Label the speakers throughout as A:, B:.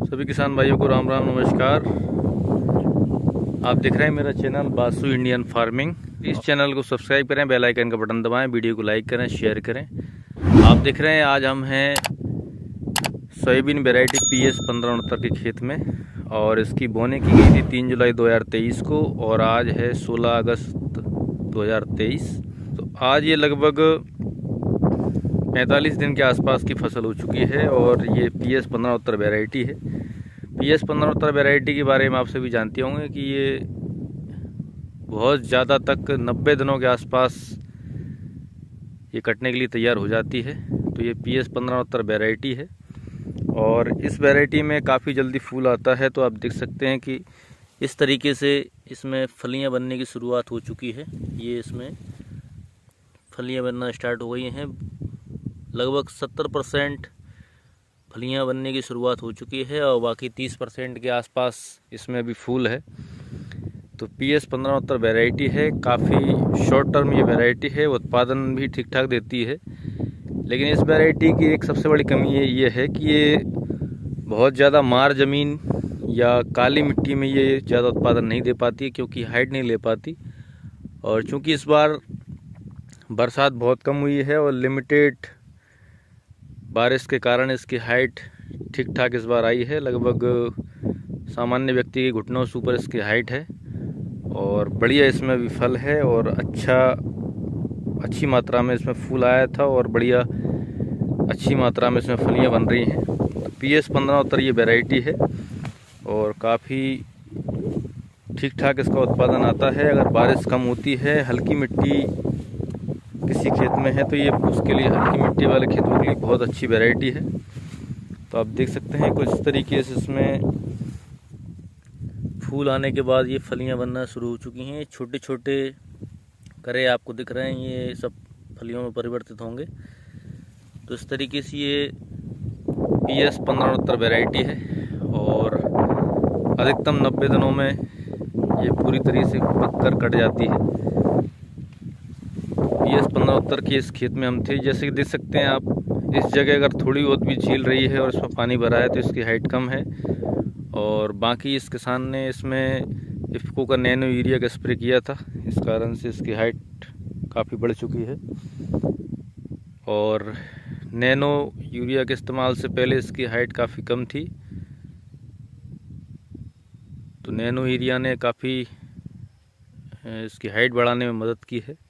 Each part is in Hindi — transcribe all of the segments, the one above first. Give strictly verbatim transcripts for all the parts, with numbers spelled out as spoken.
A: सभी किसान भाइयों को राम राम नमस्कार। आप देख रहे हैं मेरा चैनल बासु इंडियन फार्मिंग। इस चैनल को सब्सक्राइब करें, बेल आइकन का बटन दबाएं, वीडियो को लाइक करें, शेयर करें। आप देख रहे हैं आज हम हैं सोयाबीन वैरायटी पी एस पंद्रह उनहत्तर के खेत में और इसकी बोने की गई थी तीन जुलाई दो हज़ार तेईस को और आज है सोलह अगस्त दो हज़ार तेईस। तो आज ये लगभग पैंतालीस दिन के आसपास की फसल हो चुकी है और ये पी एस पंद्रह उनहत्तर वैरायटी है। पी एस पंद्रह उनहत्तर वैरायटी के बारे में आप सभी जानते होंगे कि ये बहुत ज़्यादा तक नब्बे दिनों के आसपास ये कटने के लिए तैयार हो जाती है। तो ये पी एस पंद्रह उनहत्तर वैरायटी है और इस वैरायटी में काफ़ी जल्दी फूल आता है। तो आप देख सकते हैं कि इस तरीके से इसमें फलियां बनने की शुरुआत हो चुकी है। ये इसमें फलियां बनना स्टार्ट हो गई हैं। लगभग सत्तर परसेंट फलियां बनने की शुरुआत हो चुकी है और बाकी तीस परसेंट के आसपास इसमें अभी फूल है। तो पी एस पंद्रह उनहत्तर वैरायटी है, काफ़ी शॉर्ट टर्म ये वैरायटी है, उत्पादन भी ठीक ठाक देती है। लेकिन इस वैरायटी की एक सबसे बड़ी कमी ये ये है कि ये बहुत ज़्यादा मार ज़मीन या काली मिट्टी में ये ज़्यादा उत्पादन नहीं दे पाती है क्योंकि हाइट नहीं ले पाती। और चूँकि इस बार बरसात बहुत कम हुई है और लिमिटेड बारिश के कारण इसकी हाइट ठीक ठाक इस बार आई है। लगभग सामान्य व्यक्ति के घुटनों से ऊपर इसकी हाइट है और बढ़िया इसमें भी फल है और अच्छा अच्छी मात्रा में इसमें फूल आया था और बढ़िया अच्छी मात्रा में इसमें फलियां बन रही हैं। तो पी एस पंद्रह उनहत्तर ये वैरायटी है और काफ़ी ठीक ठाक इसका उत्पादन आता है। अगर बारिश कम होती है, हल्की मिट्टी किसी खेत में है तो ये उसके लिए, हल्की मिट्टी वाले खेतों के लिए बहुत अच्छी वैरायटी है। तो आप देख सकते हैं कुछ इस तरीके से इसमें फूल आने के बाद ये फलियां बनना शुरू हो चुकी हैं। छोटे छोटे करे आपको दिख रहे हैं, ये सब फलियों में परिवर्तित होंगे। तो इस तरीके से ये पी एस पंद्रह उनहत्तर वैरायटी है और अधिकतम नब्बे दिनों में ये पूरी तरीके से पक कर कट जाती है। पी एस पंद्रह उनहत्तर के इस खेत में हम थे। जैसे कि देख सकते हैं आप, इस जगह अगर थोड़ी बहुत भी झील रही है और इसमें पानी भरा है तो इसकी हाइट कम है। और बाकी इस किसान ने इसमें इफ्को का नैनो यूरिया का स्प्रे किया था, इस कारण से इसकी हाइट काफ़ी बढ़ चुकी है। और नैनो यूरिया के इस्तेमाल से पहले इसकी हाइट काफ़ी कम थी। तो नैनो यूरिया ने काफ़ी इसकी हाइट बढ़ाने में मदद की है।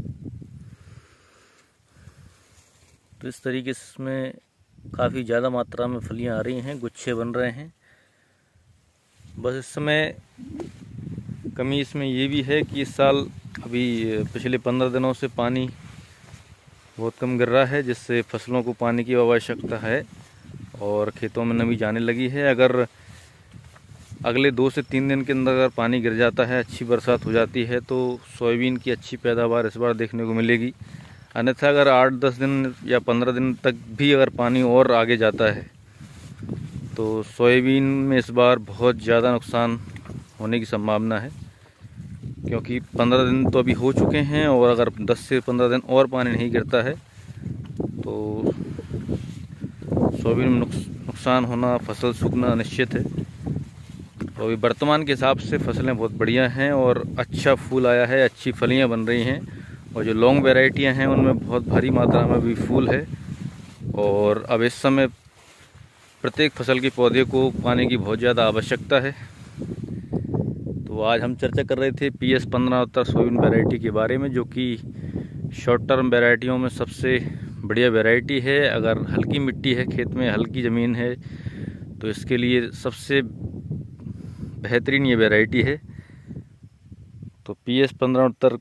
A: तो इस तरीके से इसमें काफ़ी ज़्यादा मात्रा में फलियां आ रही हैं, गुच्छे बन रहे हैं। बस इस समय कमी इसमें ये भी है कि इस साल अभी पिछले पंद्रह दिनों से पानी बहुत कम गिर रहा है, जिससे फसलों को पानी की आवश्यकता है और खेतों में नमी जाने लगी है। अगर अगले दो से तीन दिन के अंदर अगर पानी गिर जाता है, अच्छी बरसात हो जाती है तो सोयाबीन की अच्छी पैदावार इस बार देखने को मिलेगी। अन्यथा अगर आठ दस दिन या पंद्रह दिन तक भी अगर पानी और आगे जाता है तो सोयाबीन में इस बार बहुत ज़्यादा नुकसान होने की संभावना है, क्योंकि पंद्रह दिन तो अभी हो चुके हैं और अगर दस से पंद्रह दिन और पानी नहीं गिरता है तो सोयाबीन में नुकसान होना, फसल सूखना निश्चित है। तो अभी वर्तमान के हिसाब से फसलें बहुत बढ़िया हैं और अच्छा फूल आया है, अच्छी फलियां बन रही हैं और जो लॉन्ग वैरायटियां हैं उनमें बहुत भारी मात्रा में भी फूल है। और अब इस समय प्रत्येक फसल के पौधे को पानी की बहुत ज़्यादा आवश्यकता है। तो आज हम चर्चा कर रहे थे पी एस पंद्रह उनहत्तर सोयाबीन वैरायटी के बारे में, जो कि शॉर्ट टर्म वैरायटियों में सबसे बढ़िया वैरायटी है। अगर हल्की मिट्टी है, खेत में हल्की ज़मीन है तो इसके लिए सबसे बेहतरीन ये वैरायटी है। तो पी एस पंद्रह उनहत्तर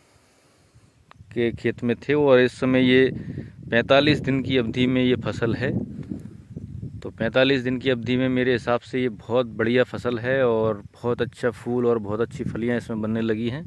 A: के खेत में थे और इस समय ये पैंतालीस दिन की अवधि में ये फसल है। तो पैंतालीस दिन की अवधि में मेरे हिसाब से ये बहुत बढ़िया फसल है और बहुत अच्छा फूल और बहुत अच्छी फलियां इसमें बनने लगी हैं।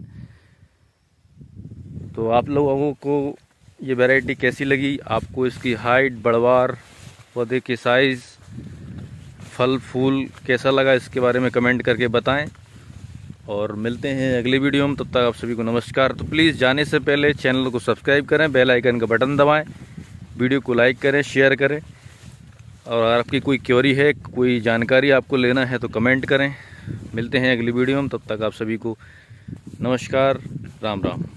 A: तो आप लोगों को ये वैरायटी कैसी लगी? आपको इसकी हाइट, बढ़वार, पौधे के साइज़, फल फूल कैसा लगा, इसके बारे में कमेंट करके बताएं। और मिलते हैं अगले वीडियो में, तब तक आप सभी को नमस्कार। तो प्लीज़ जाने से पहले चैनल को सब्सक्राइब करें, बेल आइकन का बटन दबाएं, वीडियो को लाइक करें, शेयर करें और अगर आपकी कोई क्वेरी है, कोई जानकारी आपको लेना है तो कमेंट करें। मिलते हैं अगली वीडियो में, तब तक आप सभी को नमस्कार, राम राम।